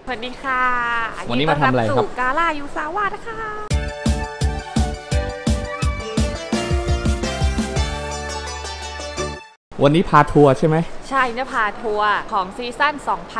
สวัสดีค่ะวันนี้มาทำอะไรครับกาล่ายูซาวะนะคะวันนี้พาทัวร์ใช่ไหมใช่เนี่ยพาทัวร์ของซีซั่น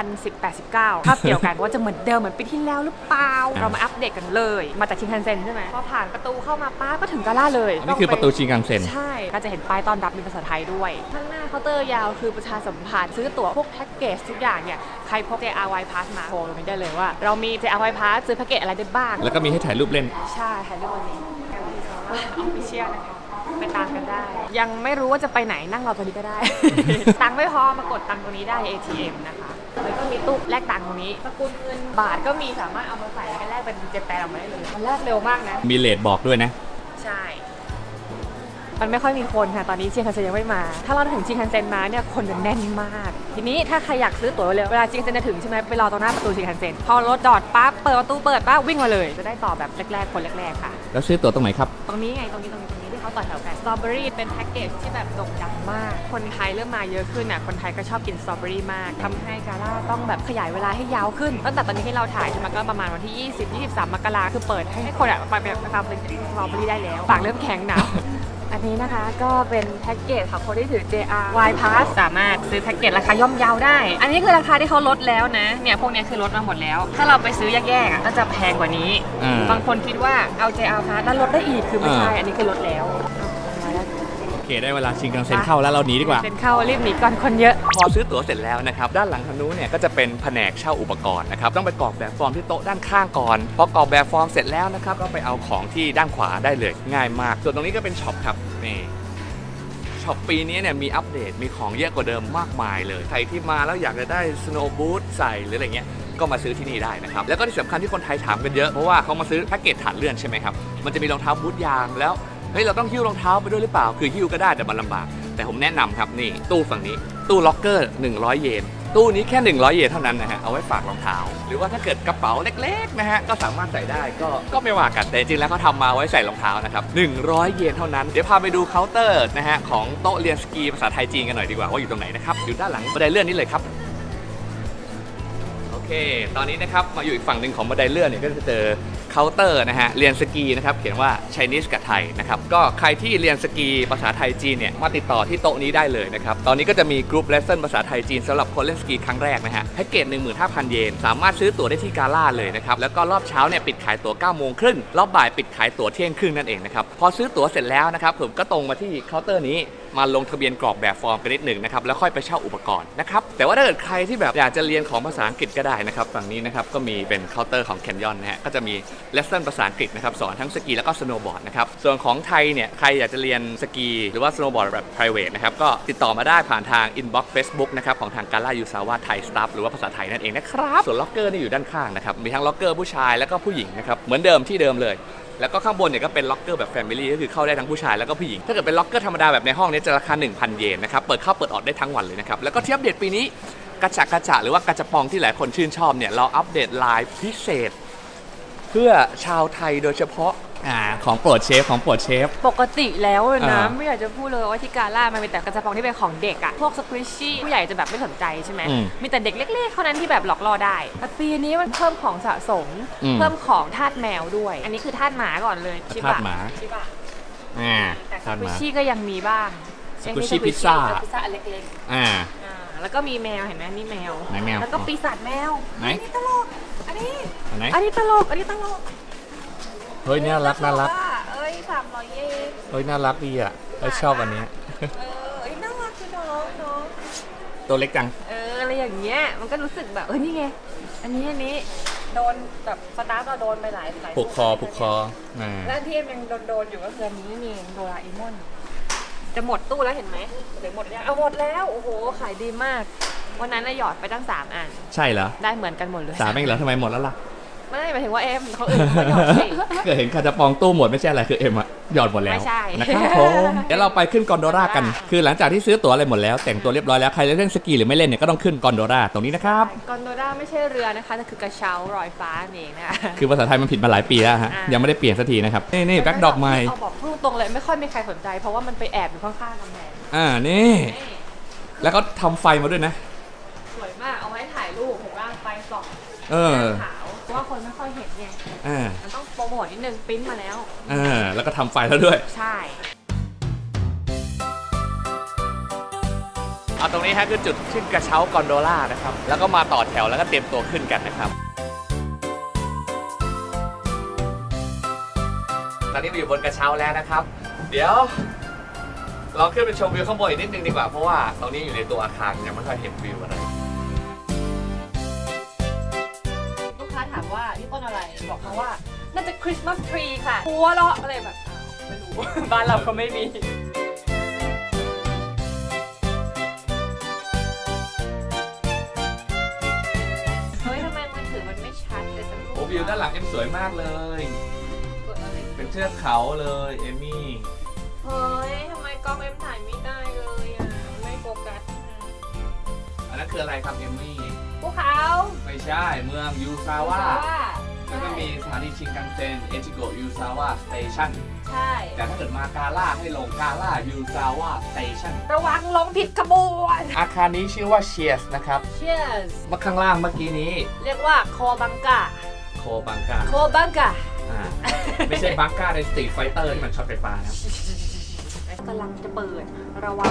2018-19 ภาพเดียวกันว่าจะเหมือนเดิมเหมือนปีที่แล้วหรือเปล่าเรามาอัปเดตกันเลยมาจากชินคันเซ็นใช่ไหมพอผ่านประตูเข้ามาป้าก็ถึงกาล่าเลยนี่คือประตูชินคันเซ็นใช่ก็จะเห็นป้ายต้อนรับเป็นภาษาไทยด้วยข้างหน้าเคาน์เตอร์ยาวคือประชาสัมพันธ์ซื้อตั๋วพวกแพ็กเกจทุกอย่างเนี่ยใครพก JRY Pass มาโทรตรงนี้ได้เลยว่าเรามี JRY Pass ซื้อแพ็กเกจอะไรได้บ้างแล้วก็มีให้ถ่ายรูปเล่นใช่ถ่ายรูปวันนี้ออฟฟิเชียลนะคะไปตามกันได้ยังไม่รู้ว่าจะไปไหนนั่งรอตรงนี้ก็ได้ ตังค์ไม่พอมากดตังค์ตรงนี้ได้ ATM นะคะแล้วก็มีตู้แลกตังค์ตรงนี้สกุลเงินบาทก็มีสามารถเอามาใส่แล้วก็แลกเป็นเจแปนออกมาได้เลยมันแลกเร็วมากนะมีเลทบอกด้วยนะใช่มันไม่ค่อยมีคนค่ะตอนนี้ชินคันเซ็นยังไม่มาถ้าเราถึงชินคันเซ็นมาเนี่ยคนจะแน่นมากทีนี้ถ้าใครอยากซื้อตั๋วเร็วเวลาชินคันเซ็นจะถึงใช่ไหมไปรอตรงหน้าประตูชินคันเซ็นพอรถจอดปั๊บเปิดประตูเปิดปั๊บวิ่งมาเลยจะได้ต่อแบบแรกๆคนแรกๆค่ะแล้วซื้อตั๋วตรงไหนครับตรงนี้ไงตรงนี้ที่เขาต่อแถวกันสตรอเบอรี่เป็นแพ็กเกจที่แบบโด่งดังมากคนไทยเริ่มมาเยอะขึ้นอ่ะคนไทยก็ชอบกินสตรอเบอรี่มากทำให้กาล่าต้องแบบขยายเวลาให้ยาวขึ้นตั้งแต่ตอนนี้ที่เราถ่ายมันก็ประมาณวันที่20-23 มกราคือเปิดให้คนอ่ะไปตามเป็นสตรอเบอรี่ได้แล้วปากเริ่มแข็งหนาวอันนี้นะคะก็เป็นแพ็กเกจของคนที่ถือ JRY Pass สามารถซื้อแพ็กเกจราคาย่อมเยาได้อันนี้คือราคาที่เขาลดแล้วนะเนี่ยพวกนี้คือลดมาหมดแล้วถ้าเราไปซื้อแยกๆก็จะแพงกว่านี้บางคนคิดว่าเอา JRY Pass แล้วลดได้อีกคือไม่ใช่อันนี้คือลดแล้วโอเคได้เวลาชินคันเซ็นเข้าแล้วเราหนีดีกว่าเซ็นเข้ารีบหนีก่อนคนเยอะพอซื้อตั๋วเสร็จแล้วนะครับด้านหลังทางนู้นเนี่ยก็จะเป็นแผนกเช่าอุปกรณ์นะครับต้องไปกรอกแบบฟอร์มที่โต๊ะด้านข้างก่อนพอกรอกแบบฟอร์มเสร็จแล้วนะครับก็ไปเอาของที่ด้านขวาได้เลยง่ายมากส่วนตรงนี้ก็เป็นช็อปครับนี่ช็อปปีนี้เนี่ยมีอัปเดตมีของเยอะกว่าเดิมมากมายเลยใครที่มาแล้วอยากจะได้สโนว์บูทใส่หรืออะไรเงี้ยก็มาซื้อที่นี่ได้นะครับแล้วก็ที่สำคัญที่คนไทยถามกันเยอะเพราะว่าเขามาซื้อแพ็กเกจฐานเลื่อนใช่ไหมครับมันจะมีรองเท้าบูทยางแล้วเฮ้ยเราต้องหิ้วรองเท้าไปด้วยหรือเปล่าคือหิ้วก็ได้แต่มันลำบากแต่ผมแนะนำครับนี่ตู้ฝั่งนี้ตู้ล็อกเกอร์100 เยนตู้นี้แค่100 เยนเท่านั้นนะฮะเอาไว้ฝากรองเท้าหรือว่าถ้าเกิดกระเป๋าเล็กๆนะฮะก็สามารถใส่ได้ก็ไม่ว่ากันแต่จริงแล้วเขาทำมาไว้ใส่รองเท้านะครับ100 เยนเท่านั้นเดี๋ยวพาไปดูเคาน์เตอร์นะฮะของโต๊ะเรียนสกีภาษาไทยจีนกันหน่อยดีกว่าว่าอยู่ตรงไหนนะครับอยู่ด้านหลังบันไดเลื่อนนี้เลยครับโอเคตอนนี้นะครับมาอยู่อีกฝั่งหนึ่งของบันไดเลื่อนเนี่ยก็จะเจอเคาน์เตอร์นะฮะเรียนสกีนะครับเขียนว่า Chinese กับไทยนะครับก็ใครที่เรียนสกีภาษาไทยจีนเนี่ยมาติดต่อที่โต๊ะนี้ได้เลยนะครับตอนนี้ก็จะมีกรุ๊ปเลสเซ่นภาษาไทยจีนสำหรับคนเล่นสกีครั้งแรกนะฮะแพ็กเกจ 15,000 เยนสามารถซื้อตั๋วได้ที่กาล่าเลยนะครับแล้วก็รอบเช้าเนี่ยปิดขายตั๋ว 9:30 นรอบบ่ายปิดขายตั๋วเที่ยงครึ่งนั่นเองนะครับพอซื้อตั๋วเสร็จแล้วนะครับผมก็ตรงมาที่เคาน์เตอร์นี้มาลงทะเบียนกรอกแบบฟอร์มกันนิดหนึ่งนะครับแล้วค่อยไปเช่าอุปกรณ์นะครับแต่ว่าถ้าเกิดใครที่แบบอยากจะเรียนของภาษาอังกฤษก็ได้นะครับฝั่งนี้นะครับก็มีเป็นเคาน์เตอร์ของแคนยอนนะฮะก็จะมีเลสเซ่นภาษาอังกฤษนะครับสอนทั้งสกีแล้วก็สโนว์บอร์ดนะครับส่วนของไทยเนี่ยใครอยากจะเรียนสกีหรือว่าสโนว์บอร์ดแบบ private นะครับก็ติดต่อมาได้ผ่านทาง inbox Facebook นะครับของทางกาล่ายูซาวะไทยสตาฟหรือว่าภาษาไทยนั่นเองนะครับส่วนล็อกเกอร์นี่อยู่ด้านข้างนะครับมีทั้งล็อกเกอร์ผู้ชายแล้วก็ผู้หญิงนะครับเหมือนเดิมที่เดิมเลยแล้วก็ข้างบนเนี่ยก็เป็นล็อกเกอร์แบบแฟมิลี่ก็คือเข้าได้ทั้งผู้ชายแล้วก็ผู้หญิงถ้าเกิดเป็นล็อกเกอร์ธรรมดาแบบในห้องนี้จะราคา 1,000 เยนนะครับเปิดเข้าเปิดออกได้ทั้งวันเลยนะครับแล้วก็ที่อัปเดตปีนี้กระจะหรือว่ากระจะปองที่หลายคนชื่นชอบเนี่ยเราอัปเดตไลน์พิเศษเพื่อชาวไทยโดยเฉพาะของโปรดเชฟปกติแล้วนะไม่อยากจะพูดเลยว่าที่กาล่ามันเป็นแต่กระจะปองที่เป็นของเด็กอะพวกสควิชชี่ผู้ใหญ่จะแบบไม่สนใจใช่ไหมมีแต่เด็กเล็กๆเท่านั้นที่แบบหลอกล่อได้แต่ปีนี้มันเพิ่มของสะสมเพิ่มของทาสแมวด้วยอันนี้คือทาสหมาก่อนเลยชิบะแต่สควิชชี่ก็ยังมีบ้างสควิชชี่พิซซ่าเล็กๆแล้วก็มีแมวเห็นไหมนี่แมวแล้วก็ปีศาจแมวอันนี้ตลกอันนี้ตลกเฮ้ยน่ารักเอ้ย300 เยนเฮ้ยน่ารักดีอ่ะชอบอันนี้น่ารักคือน้องตัวเล็กจังอะไรอย่างเงี้ยมันก็รู้สึกแบบนี่ไงอันนี้โดนแบบสตาร์ทโดนไปหลายผูกคอแล้วที่ยังโดนอยู่ก็คืออันนี้นี่โดราเอมอนจะหมดตู้แล้วเห็นไหมหรือหมดยังเอาหมดแล้วโอ้โหขายดีมากวันนั้นหยอดไปตั้ง3 อันใช่เหรอได้เหมือนกันหมดเลย 3เองเหรอทำไมหมดแล้วล่ะไม่หมายถึงว่าเขาอื่นเขาหยอดสิเกิดเห็นคาจะปองตู้หมดไม่ใช่อะไรคืออะหยอดหมดแล้วไม่ใช่นะครับผมเดี๋ยวเราไปขึ้นกอนโดรากันคือหลังจากที่ซื้อตั๋วอะไรหมดแล้วแต่งตัวเรียบร้อยแล้วใครจะเล่นสกีหรือไม่เล่นเนี่ยก็ต้องขึ้นกอนโดราตรงนี้นะครับกอนโดราไม่ใช่เรือนะคะแต่คือกระเช้าลอยฟ้าเองนะคะคือภาษาไทยมันผิดมาหลายปีแล้วฮะยังไม่ได้เปลี่ยนสักทีนะครับนี่แบ็คดอกไม้เอาบอกพูดตรงเลยไม่ค่อยมีใครสนใจเพราะว่ามันไปแอบอยู่ข้างๆกำแพงนี่แล้วก็ทำไฟมาด้วยนะสวยมากเอาไว้ถ่ายรูปเห็นว่าไฟกล่อง ขาวเพราะว่าคนไม่ค่อยเห็นไงมันต้องโปรโมทนิดนึงปริ้นมาแล้วแล้วก็ทำไฟแล้วด้วยใช่ตรงนี้ฮะคือจุดขึ้นกระเช้ากอนโดล่านะครับแล้วก็มาต่อแถวแล้วก็เตรียมตัวขึ้นกันนะครับตอนนี้มาอยู่บนกระเช้าแล้วนะครับเดี๋ยวลองขึ้นไปชมวิวข้างบนอีกนิดนึงดีกว่าเพราะว่าตรงนี้อยู่ในตัวอาคารยังไม่ค่อยเห็นวิวอะไรลูกค้าถามว่านี่ต้นอะไรบอกเขาว่าน่าจะคริสต์มาสทรีค่ะหัวเราะอะไรแบบไม่รู้บ้านเราก็ไม่มีวิวด้านหลังเอ็มสวยมากเลยเป็นเทือกเขาเลยเอมี่เฮ้ยทำไมกล้องเอ็มถ่ายไม่ได้เลยอ่ะไม่โฟกัสอันนั้นคืออะไรครับเอมี่ภูเขาไม่ใช่เมืองยูซาวะแล้วก็มีสถานีชินคันเซ็นเอจิโกะยูซาวะสเตชันใช่แต่ถ้าเกิดมากาล่าให้ลงกาล่ายูซาวะสเตชันระวังลงผิดขบวนอาคารนี้ชื่อว่าเชียร์นะครับเชียร์มาข้างล่างเมื่อกี้นี้เรียกว่าโคบังกาโคบังกาไม่ใช่บังกาในสตรีทไฟเตอร์ที่มันช็อตไฟฟ้านะกำลังจะเปิดระวัง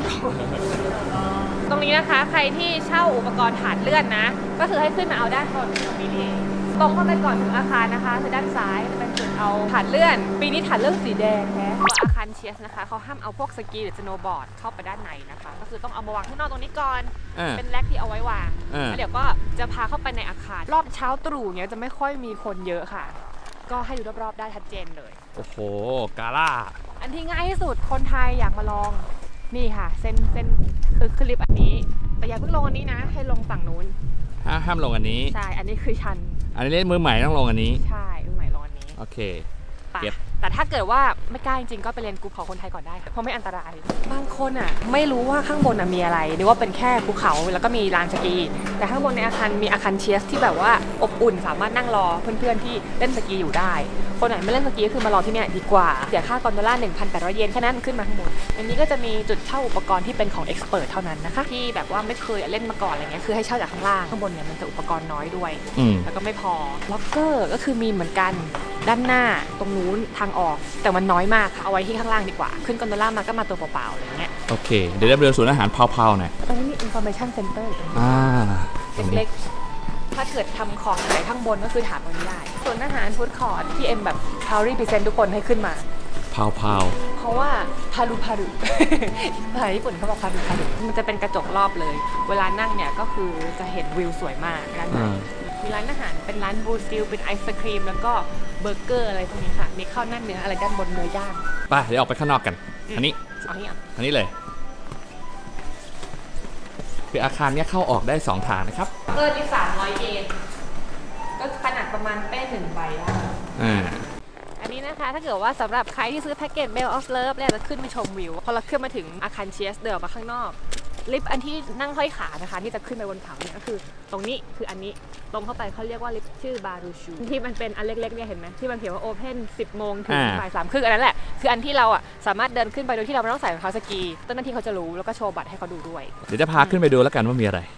ตรงนี้นะคะใครที่เช่าอุปกรณ์ฐานเลื่อนนะก็คือให้ขึ้นมาเอาด้านบนตรงนี้นี่ตรงเข้าไปก่อนถึงอาคารนะคะคือด้านซ้ายจะเป็นจุดเอาฐานเลื่อนปีนี้ฐานเลื่อนสีแดงแท้ตัวอาคารเชียร์นะคะเขาห้ามเอาพวกสกีหรือสโนว์บอร์ดเข้าไปด้านในนะคะก็คือต้องเอามาวางข้างนอกตรงนี้ก่อนเป็นแร็คที่เอาไว้วางแล้วเดี๋ยวก็จะพาเข้าไปในอาคารรอบเช้าตรู่เนี้ยจะไม่ค่อยมีคนเยอะค่ะก็ให้ดูรอบๆได้ชัดเจนเลยโอ้โหกาล่าอันที่ง่ายที่สุดคนไทยอยากมาลองนี่ค่ะเส้นคือคลิปอันนี้แต่อย่าเพิ่งลงอันนี้นะให้ลงฝั่งนู้นห้ามลงอันนี้ใช่อันนี้คือชันอันนี้เล่นมือใหม่ต้องลงอันนี้ใช่มือใหม่ลงอันนี้โอเคแต่ถ้าเกิดว่าไม่กล้าจริงๆก็ไปเรียนกรุ๊ปของคนไทยก่อนได้เพราะไม่อันตรายบางคนอ่ะไม่รู้ว่าข้างบนมีอะไรนึกว่าเป็นแค่ภูเขาแล้วก็มีลานสกีแต่ข้างบนในอาคารมีอาคารเชียร์ที่แบบว่าอบอุ่นสามารถนั่งรอเพื่อนๆที่เล่นสกีอยู่ได้คนไหนไม่เล่นสกีก็คือมารอที่นี่ดีกว่าเสียค่ากอนโดล่า 1,800 เยนแค่นั้นขึ้นมาข้างบนอันนี้ก็จะมีจุดเช่าอุปกรณ์ที่เป็นของเอ็กซ์เพิร์ทเท่านั้นนะคะที่แบบว่าไม่เคยเล่นมาก่อนอะไรเงี้ยคือให้เช่าจากข้างล่างข้างบนเนี่ยมันจะอุปกรณ์น้อยด้วยแล้วก็ไม่พอล็อกเกอร์ก็คือมีเหมือนกันด้านหน้าตรงนู้นทางออกแต่มันน้อยมากค่ะเอาไว้ที่ข้างล่างดีกว่าขึ้นกอนโดล่ามาก็มาตัวเปล่าๆอะไรเงี้ยโอเคเดี๋ยวเดินสวนอาหารเพาๆหน่อยตรงนี้มี information center เล็กๆถ้าเกิดทำของไหนข้างบนก็คือถามตรงนี้ได้ส่วนอาหารฟู้ดคอร์ทที่เอ็มแบบพาวรี่พรีเซนต์ทุกคนให้ขึ้นมาเพาเพราะว่าพารุภาษาญี่ปุ่นเขาบอกพารุมันจะเป็นกระจกรอบเลยเวลานั่งเนี่ยก็คือจะเห็นวิวสวยมากด้านในมีร้านอาหารเป็นร้านบูสติลเป็นไอศครีมแล้วก็เบอร์เกอร์อะไรพวกนี้ค่ะมีข้าวหน้าเนื้ออะไรด้านบนเนื้อย่างไปเดี๋ยวออกไปข้างนอกกันอันนี้เลยคืออาคารนี้เข้าออกได้2ทางนะครับที่300 เยนก็ขนาดประมาณเป้1 ใบอันนี้นะคะถ้าเกิดว่าสำหรับใครที่ซื้อแพ็กเกจ Bell of Love เนี่ยจะขึ้นไปชมวิวพอเราขึ้นมาถึงอาคารเชียร์เดินออกมาข้างนอกลิฟต์อันที่นั่งห้อยขานะคะที่จะขึ้นไปบนเขาเนี่ยก็คือตรงนี้คืออันนี้ตรงเข้าไปเขาเรียกว่าลิฟต์ชื่อบารูชูที่มันเป็นอันเล็กๆเนี่ยเห็นไหมที่มันเขียนว่าโอเพน10 โมงถึงบ่าย 3 ครึ่งอันนั้นแหละคืออันที่เราสามารถเดินขึ้นไปโดยที่เราไม่ต้องใส่รองเท้าสกีเจ้าหน้าที่เขาจะรู้แล้วก็โชว์บัตรให้เขาดูด้วยเดี๋ยวจะพาขึ้นไปดูแล้วกันว่ามีอะไร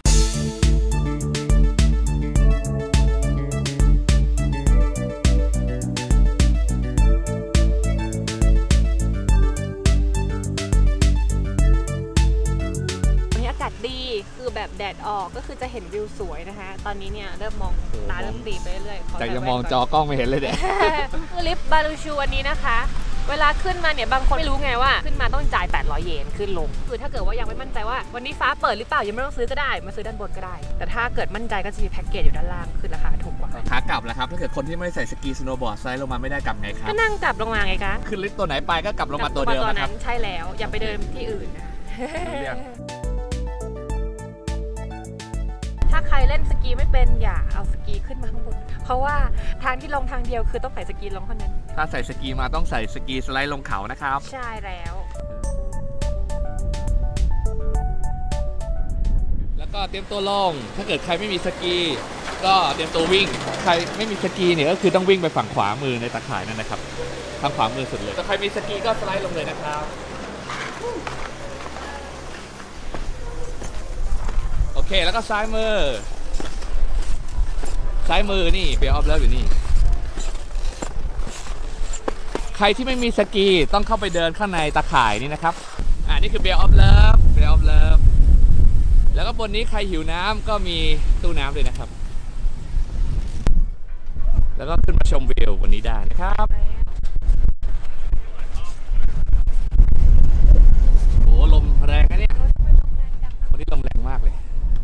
ดีคือแบบแดดออกก็คือจะเห็นวิวสวยนะคะตอนนี้เนี่ยเริ่มมองตาเริ่มดีไปเรื่อยๆแต่ยังมองจอกล้องไม่เห็นเลยเนี่ยคือลิฟต์บารูชูวันนี้นะคะเวลาขึ้นมาเนี่ยบางคนไม่รู้ไงว่าขึ้นมาต้องจ่าย800 เยนขึ้นลงคือถ้าเกิดว่ายังไม่มั่นใจว่าวันนี้ฟ้าเปิดหรือเปล่ายังไม่ต้องซื้อก็ได้มาซื้อด้านบนก็ได้แต่ถ้าเกิดมั่นใจก็จะมีแพ็กเกจอยู่ด้านล่างคือราคาถูกกว่าขากลับแล้วครับถ้าเกิดคนที่ไม่ใส่สกีสโนว์บอร์ดไซด์ลงมาไม่ได้กลับไงครับก็นั่งกลับลงมาไงคะขึ้นลิฟต์ตัวไหนไปก็กลับลงมาตัวเดิมนะครับใช่แล้วอย่าไปเดินที่อื่นนะถ้าใครเล่นสกีไม่เป็นอย่าเอาสกีขึ้นมาข้างบนเพราะว่าทางที่ลงทางเดียวคือต้องใส่สกีลงเท่านั้นถ้าใส่สกีมาต้องใส่สกีสไลด์ลงเขานะครับใช่แล้วก็เตรียมตัวลงถ้าเกิดใครไม่มีสกีก็เตรียมตัววิ่งใครไม่มีสกีเนี่ยก็คือต้องวิ่งไปฝั่งขวามือในตะข่ายนั่นนะครับทางขวามือสุดเลยถ้าใครมีสกีก็สไลด์ลงเลยนะครับโอเคแล้วก็ซ้ายมือซ้ายมือนี่เบลออฟเลิฟอยู่นี่ใครที่ไม่มีสกีต้องเข้าไปเดินข้างในตะข่ายนี่นะครับนี่คือเบลออฟเลิฟแล้วก็บนนี้ใครหิวน้ำก็มีตู้น้ำเลยนะครับแล้วก็ขึ้นมาชมวิวบนนี้ได้นะครับโอ้ลมแรงนะเนี่ยวันนี้ลมแรงมากเลย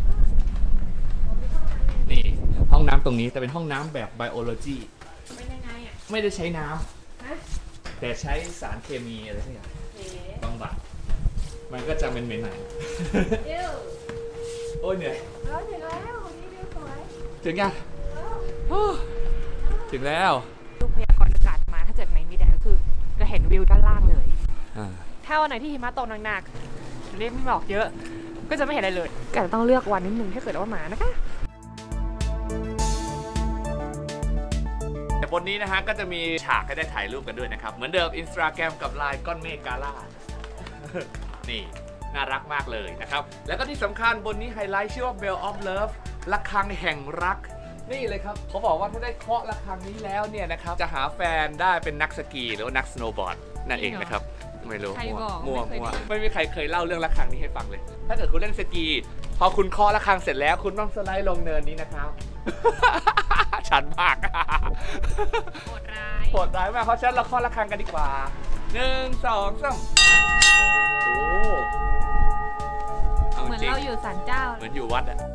นี่ห้องน้ำตรงนี้แต่เป็นห้องน้ำแบบไบโอโลจีเป็นยังไงอ่ะไม่ได้ใช้น้ำแต่ใช้สารเคมีอะไรสักอย่างบำบัดมันก็จะเหม็นๆหน่อยโอ้ยเหนื่อยถึงแล้วคนนี้สวยถึงยังถึงแล้วดูพยากรณ์อากาศมาถ้าเกิดไหนมีแดดก็คือจะเห็นวิวด้านล่างเลยถ้าวันไหนที่หิมะตกหนักๆไม่หมอกเยอะก็จะไม่เห็นอะไรเลยก็ต้องเลือกวันนิดนึงถ้าเกิดว่ามานะคะแต่บนนี้นะฮะก็จะมีฉากให้ได้ถ่ายรูปกันด้วยนะครับเหมือนเดิม Instagram กับ Line ก้อนเมฆกาล่านี่น่ารักมากเลยนะครับแล้วก็ที่สำคัญบนนี้ไฮไลท์ชื่อว่า Bell of Love ระฆังแห่งรักนี่เลยครับเขาบอกว่าถ้าได้เคาะระฆังนี้แล้วเนี่ยนะครับจะหาแฟนได้เป็นนักสกีหรือว่านักสโนว์บอร์ดนั่นเองนะครับไม่รู้มั่วไม่มีใครเคยเล่าเรื่องระฆังนี้ให้ฟังเลยถ้าเกิดคุณเล่นสกีพอคุณเคาะระฆังเสร็จแล้วคุณต้องสไลด์ลงเนินนี้นะครับชันมากโหดร้ายมากเพราะฉะนั้นเราเคาะระฆังกันดีกว่า1 2 3 เหมือนเราอยู่ศาลเจ้าเหมือนอยู่วัดอะ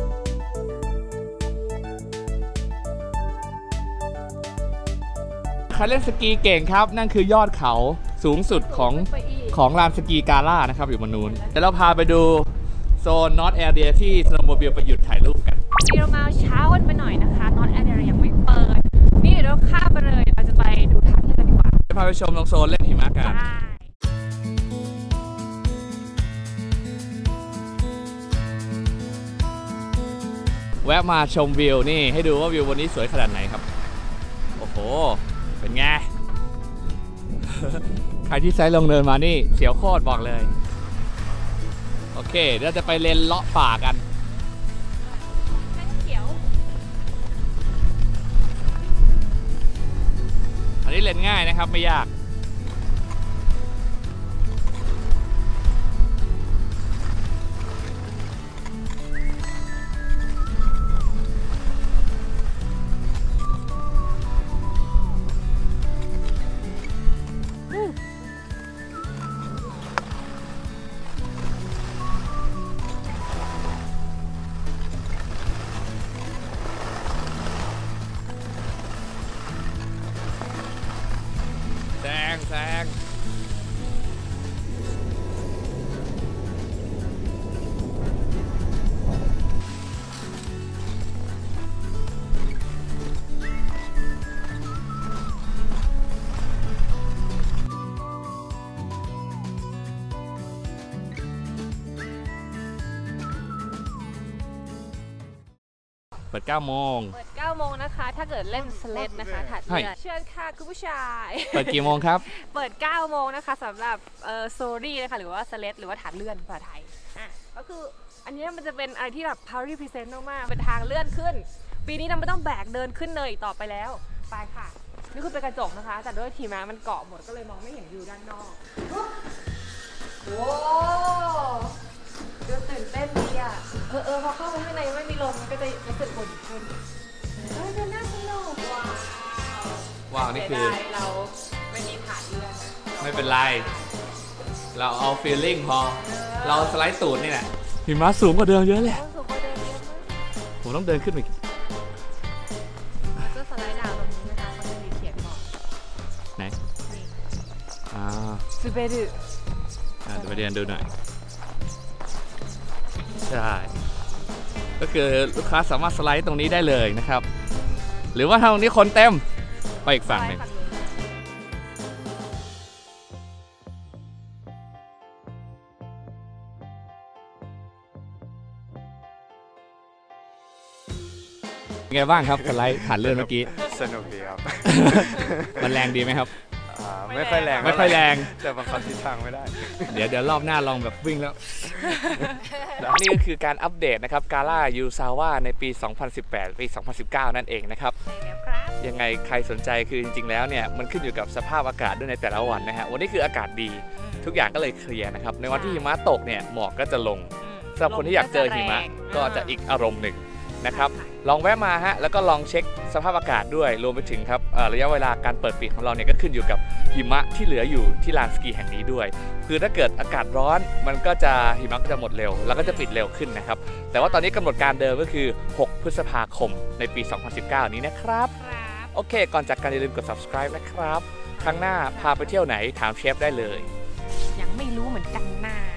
ใครเล่นสกีเก่งครับนั่นคือยอดเขาสูงสุดของลานสกีกาล่านะครับอยู่บนนู้นเดี๋ยวเราพาไปดูโซนนอร์ทแอเรียที่สโนว์โมบิลไปหยุดถ่ายรูปกันนี่เรามาเช้ากันไปหน่อยนะคะนอร์ทแอเรียยังไม่เปิดนี่เดี๋ยวเราข้ามไปเลยเราจะไปดูทางเลือกดีกว่าจะพาไปชมตรงโซนเล่นหิมะกันแวะมาชมวิวนี่ให้ดูว่าวิววันนี้สวยขนาดไหนครับโอ้โหเป็นไง ใครที่ไซด์ลงเนินมานี่เสียวโคตรบอกเลยโอเคเดี๋ยวจะไปเลนเลาะป่ากันอันนี้เลนง่ายนะครับไม่ยากแซงเปิด 9 โมงนะคะถ้าเกิดเล่นสเลดนะคะถัดเรือเชิญค่ะคุณผู้ชายเปิดกี่โมงครับเปิด 9 โมงนะคะสำหรับโซรี่นะคะหรือว่าสเลดหรือว่าถัดเลื่อนภาษาไทยก็คืออันนี้มันจะเป็นอะไรที่แบบพารีพรีเซนต์มากๆเป็นทางเลื่อนขึ้นปีนี้เราไม่ต้องแบกเดินขึ้นเลยต่อไปแล้วไปค่ะนี่คือเป็นกระจกนะคะแต่ด้วยทีมมันเกาะหมดก็เลยมองไม่เห็นวิวด้านนอกโว้ดูตื่นเต้นดีอ่ะพอเข้าไปข้างในไม่มีลมมันก็จะรู้สึกอุ่นขึ้นจะน่าสนุกว้าวนี่คือเราไม่มีฐานเรือไม่เป็นไรเราเอาฟีลลิ่งพอเราสไลด์ตูดนี่แหละหิมะสูงกว่าเดิมเยอะเลยผมต้องเดินขึ้นไปก็สไลด์ดาวตรงนี้นะคะมันจะมีเขียนบอกไหนซูเปอร์ดูเดี๋ยวไปเดินดูหน่อยใช่ก็คือลูกค้าสามารถสไลด์ตรงนี้ได้เลยนะครับหรือว่าถ้าตรงนี้คนเต็มไปอีกฝั่งหนึ่งเป็นไงบ้างครับสไลด์ผ่านเลื่อนเมื่อกี้สนุกดีครับมันแรงดีไหมครับไม่ค่อยแรงไม่ค่อยแรงแต่บังคับทิศทางไม่ได้เดี๋ยวรอบหน้าลองแบบวิ่งแล้ว นี่ก็คือการอัปเดตนะครับกาล่ายูซาวาในปี 2018 ปี 2019 นั่นเองนะครับใช่แล้วครับยังไงใครสนใจคือจริงๆแล้วเนี่ยมันขึ้นอยู่กับสภาพอากาศด้วยในแต่ละวันนะฮะวันนี้คืออากาศดีทุกอย่างก็เลยเคลียร์นะครับในวันที่หิมะตกเนี่ยหมอกก็จะลงสำหรับคนที่อยากเจอหิมะก็จะอีกอารมณ์หนึ่งนะครับลองแวะมาฮะแล้วก็ลองเช็คสภาพอากาศด้วยรวมไปถึงครับระยะเวลาการเปิดปิดของเราเนี่ยก็ขึ้นอยู่กับหิมะที่เหลืออยู่ที่ลานสกีแห่งนี้ด้วยคือถ้าเกิดอากาศร้อนมันก็จะหิมะก็จะหมดเร็วแล้วก็จะปิดเร็วขึ้นนะครับแต่ว่าตอนนี้กำหนดการเดิมก็คือ 6 พฤษภาคมในปี 2019 นี้นะครับโอเคก่อนจากกันอย่าลืมกด subscribe นะครับครั้งหน้าพาไปเที่ยวไหนถามเชฟได้เลยยังไม่รู้เหมือนกันนะ